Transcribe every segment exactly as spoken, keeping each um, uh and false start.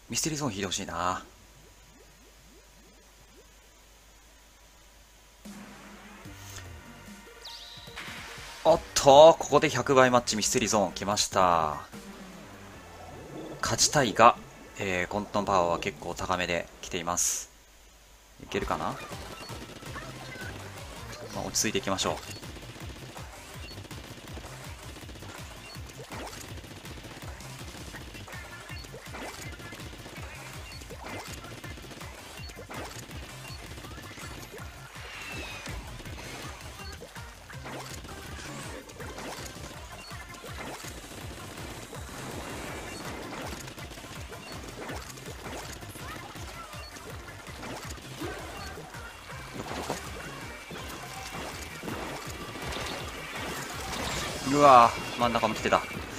ミステリーゾーン引いてほしいな。おっと、ここでひゃくばいマッチミステリーゾーン来ました。勝ちたいが、えー、混沌パワーは結構高めで来ています。いけるかな、まあ、落ち着いていきましょう。うわー、真ん中も来てた。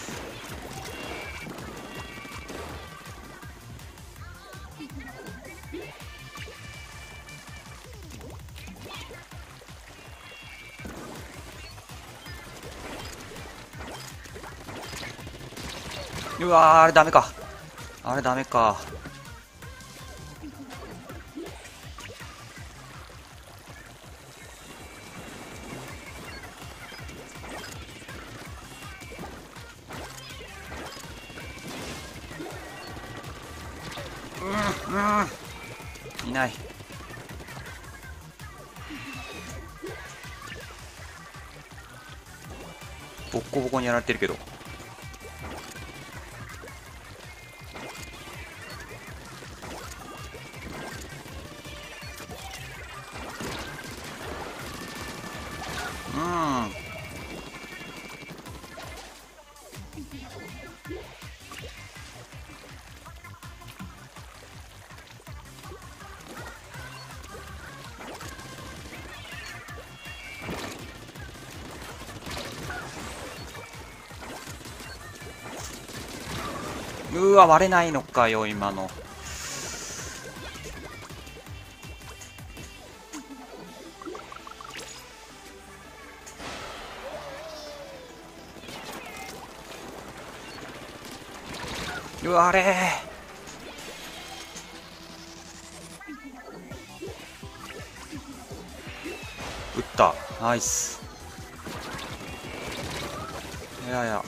うわー、あれダメか。あれダメか。うんうん、いない。ボッコボコにやられてるけど。うん、うわ、割れないのかよ今の。うわ、あれ打った。ナイス。いやいや、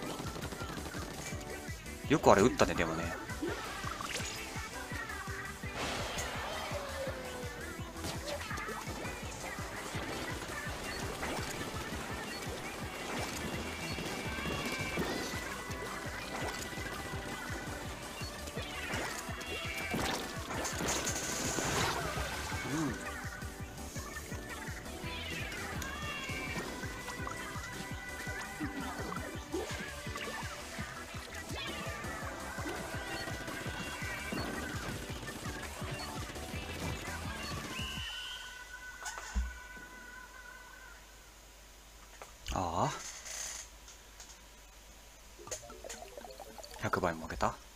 よくあれ打ったね。でもね、ああ、ひゃくばいも負けた。